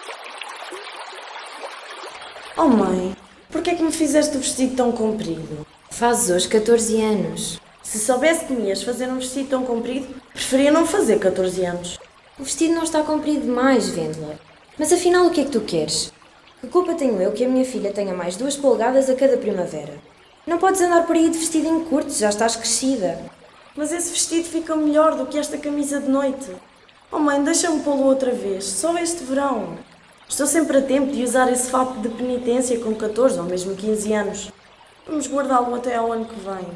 Oh mãe, porquê é que me fizeste o vestido tão comprido? Fazes hoje 14 anos. Se soubesse que me ias fazer um vestido tão comprido, preferia não fazer 14 anos. O vestido não está comprido demais, Vendela. Mas afinal o que é que tu queres? Que culpa tenho eu que a minha filha tenha mais 2 polegadas a cada primavera? Não podes andar por aí de vestido em curto, já estás crescida. Mas esse vestido fica melhor do que esta camisa de noite. Oh mãe, deixa-me pô-lo outra vez, só este verão. Estou sempre a tempo de usar esse fato de penitência com 14 ou mesmo 15 anos. Vamos guardá-lo até ao ano que vem.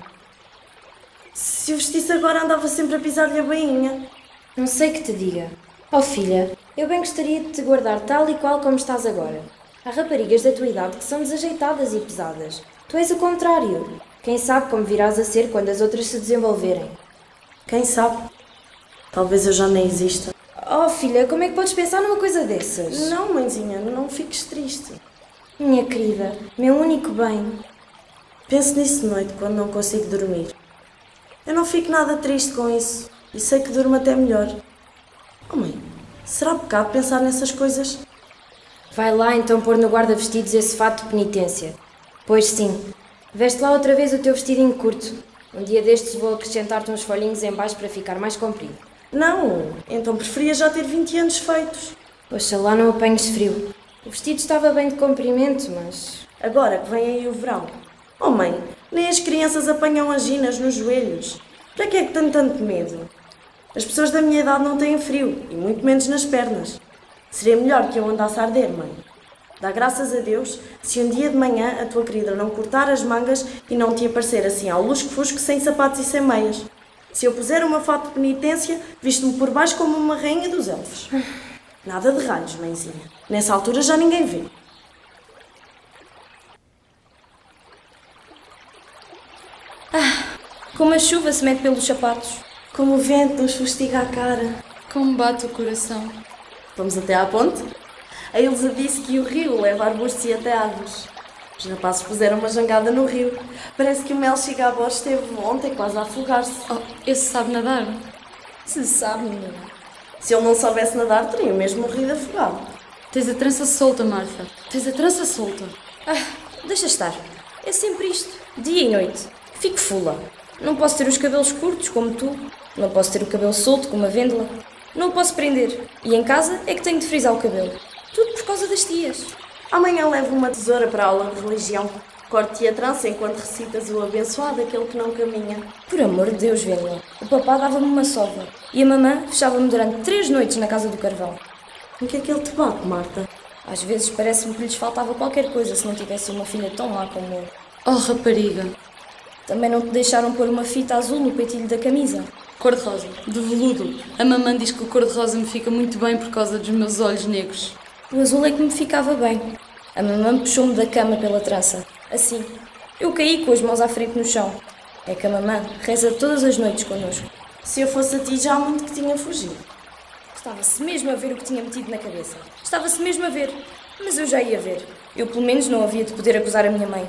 Se o vestisse agora andava sempre a pisar-lhe a bainha. Não sei que te diga. Oh filha, eu bem gostaria de te guardar tal e qual como estás agora. Há raparigas da tua idade que são desajeitadas e pesadas. Tu és o contrário. Quem sabe como virás a ser quando as outras se desenvolverem. Quem sabe? Talvez eu já nem exista. Oh filha, como é que podes pensar numa coisa dessas? Não, mãezinha, não fiques triste. Minha querida, meu único bem. Penso nisso de noite quando não consigo dormir. Eu não fico nada triste com isso e sei que durmo até melhor. Oh mãe, será pecado pensar nessas coisas? Vai lá então pôr no guarda-vestidos esse fato de penitência. Pois sim, veste lá outra vez o teu vestidinho curto. Um dia destes vou acrescentar-te uns folhinhos em baixo para ficar mais comprido. Não, então preferia já ter 20 anos feitos. Oxalá não apanhes frio. O vestido estava bem de comprimento, mas... Agora que vem aí o verão. Oh mãe, nem as crianças apanham anginas nos joelhos. Para que é que tenho tanto medo? As pessoas da minha idade não têm frio, e muito menos nas pernas. Seria melhor que eu andasse a arder, mãe. Dá graças a Deus se um dia de manhã a tua querida não cortar as mangas e não te aparecer assim ao lusco-fusco sem sapatos e sem meias. Se eu puser uma fato de penitência, visto-me por baixo como uma rainha dos elfos. Nada de ralhos, mãezinha. Nessa altura já ninguém vê. Como a chuva se mete pelos sapatos. Como o vento nos fustiga a cara. Como bate o coração. Vamos até à ponte? A Ilza disse que o rio leva arbustos e até árvores. Os rapazes puseram uma jangada no rio. Parece que o Mel Chigabor esteve ontem quase a afogar-se. Oh, esse sabe nadar? Se sabe, menina. Se ele não soubesse nadar, teria mesmo morrido afogado. Tens a trança solta, Martha. Tens a trança solta. Deixa estar. É sempre isto, dia e noite. Fico fula. Não posso ter os cabelos curtos, como tu. Não posso ter o cabelo solto, como a Vendela. Não o posso prender. E em casa é que tenho de frisar o cabelo. Tudo por causa das tias. Amanhã levo uma tesoura para a aula de religião. Corte-te a trança enquanto recitas o abençoado, aquele que não caminha. Por amor de Deus, Vendela. O papá dava-me uma sova. E a mamã fechava-me durante 3 noites na casa do carvão. O que é que ele te bate, Marta? Às vezes parece-me que lhes faltava qualquer coisa se não tivesse uma filha tão má como eu. Oh, rapariga. Também não te deixaram pôr uma fita azul no peitilho da camisa? Cor-de-rosa, de veludo. A mamãe diz que o cor-de-rosa me fica muito bem por causa dos meus olhos negros. O azul é que me ficava bem. A mamãe puxou-me da cama pela trança. Assim. Eu caí com as mãos à frente no chão. É que a mamãe reza todas as noites connosco. Se eu fosse a ti, já há muito que tinha fugido. Estava-se mesmo a ver o que tinha metido na cabeça. Estava-se mesmo a ver. Mas eu já ia ver. Eu, pelo menos, não havia de poder acusar a minha mãe.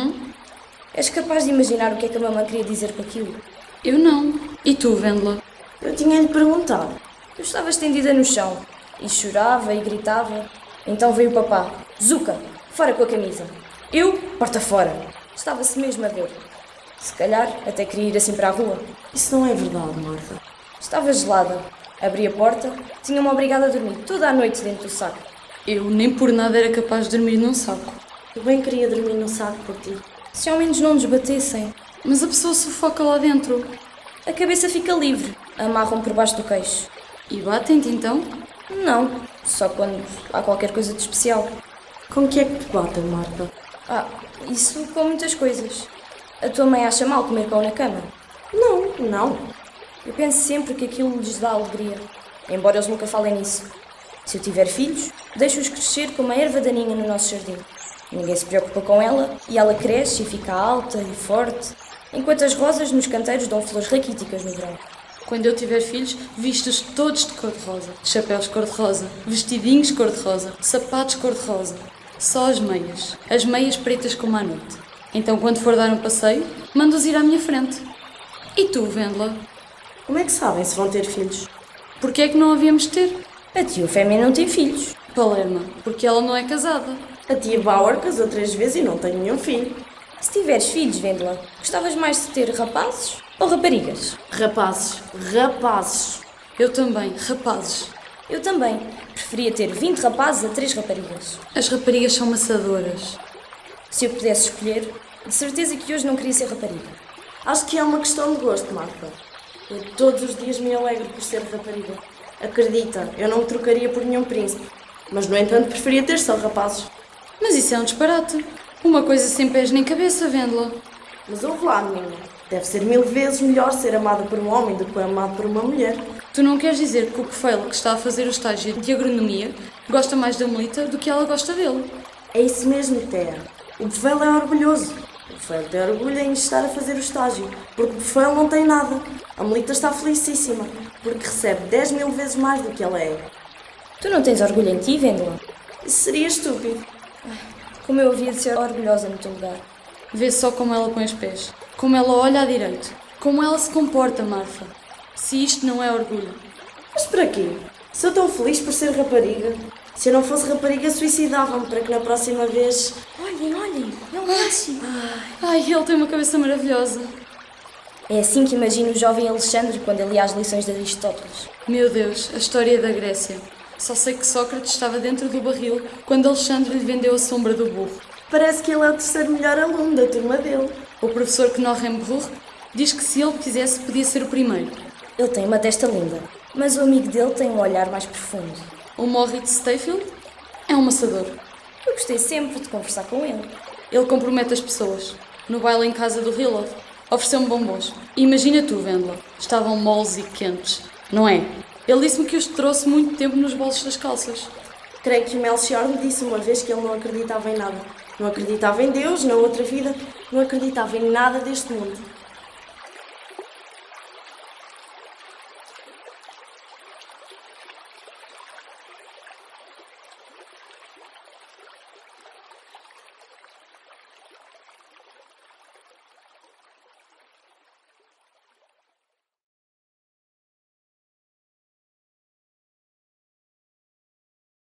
És capaz de imaginar o que é que a mamãe queria dizer com aquilo? Eu não. E tu, Vendela? Eu tinha-lhe perguntado. Eu estava estendida no chão. E chorava e gritava. Então veio o papá. Zuca, fora com a camisa. Eu, porta fora. Estava-se mesmo a ver. Se calhar até queria ir assim para a rua. Isso não é verdade, Marta. Estava gelada. Abri a porta. Tinha-me obrigada a dormir toda a noite dentro do saco. Eu nem por nada era capaz de dormir num saco. Eu bem queria dormir no saco por ti. Se ao menos não nos batessem. Mas a pessoa sufoca lá dentro. A cabeça fica livre. Amarram por baixo do queixo. E batem-te então? Não. Só quando há qualquer coisa de especial. Com que é que te batem, Marta? Isso com muitas coisas. A tua mãe acha mal comer pão na cama? Não. Eu penso sempre que aquilo lhes dá alegria. Embora eles nunca falem nisso. Se eu tiver filhos, deixo-os crescer como a erva daninha no nosso jardim. Ninguém se preocupa com ela e ela cresce e fica alta e forte, enquanto as rosas nos canteiros dão flores raquíticas no verão. Quando eu tiver filhos, vistos todos de cor-de-rosa. Chapéus cor-de-rosa, vestidinhos cor-de-rosa, sapatos cor-de-rosa. Só as meias pretas como à noite. Então, quando for dar um passeio, mando-os ir à minha frente. E tu, Vendela? Como é que sabem se vão ter filhos? Porquê é que não havíamos de ter? A tia Fêmea não tem filhos. Palerma, porque ela não é casada. A tia Bauer casou 3 vezes e não tem nenhum filho. Se tiveres filhos, Vendela, gostavas mais de ter rapazes ou raparigas? Rapazes, rapazes. Eu também, rapazes. Eu também. Preferia ter 20 rapazes a 3 raparigas. As raparigas são maçadoras. Se eu pudesse escolher, de certeza que hoje não queria ser rapariga. Acho que é uma questão de gosto, Marta. Eu todos os dias me alegro por ser rapariga. Acredita, eu não me trocaria por nenhum príncipe. Mas, no entanto, preferia ter só rapazes. Mas isso é um disparate. Uma coisa sem pés nem cabeça, Vendela. Mas ouve lá, menina. Deve ser 1000 vezes melhor ser amada por um homem do que amado por uma mulher. Tu não queres dizer que o Bufeila, que está a fazer o estágio de agronomia, gosta mais da Melita do que ela gosta dele? É isso mesmo, Thea. O Bufeila é orgulhoso. O Bufeila tem orgulho em estar a fazer o estágio, porque o Bufeila não tem nada. A Melita está felicíssima, porque recebe 10.000 vezes mais do que ela é. Tu não tens orgulho em ti, Vendela? Isso seria estúpido. Como eu havia de ser orgulhosa no teu lugar. Vê só como ela põe os pés, como ela olha à direita, como ela se comporta, Marfa. Se isto não é orgulho. Mas para quê? Sou tão feliz por ser rapariga. Se eu não fosse rapariga, suicidava-me para que na próxima vez... Olhem, é o Márcio. Ai, ele tem uma cabeça maravilhosa. É assim que imagino o jovem Alexandre quando ele lia as lições de Aristóteles. Meu Deus, a história da Grécia. Só sei que Sócrates estava dentro do barril quando Alexandre lhe vendeu a sombra do burro. Parece que ele é o 3º melhor aluno da turma dele. O professor Knorrenbruch diz que se ele quisesse podia ser o primeiro. Ele tem uma testa linda, mas o amigo dele tem um olhar mais profundo. O Moritz Steiffel é um maçador. Eu gostei sempre de conversar com ele. Ele compromete as pessoas. No baile em casa do Rilov, ofereceu-me bombons. E imagina tu, Vendela, estavam moles e quentes, não é? Ele disse-me que os trouxe muito tempo nos bolsos das calças. Creio que o Melchior me disse uma vez que ele não acreditava em nada. Não acreditava em Deus, na outra vida, não acreditava em nada deste mundo.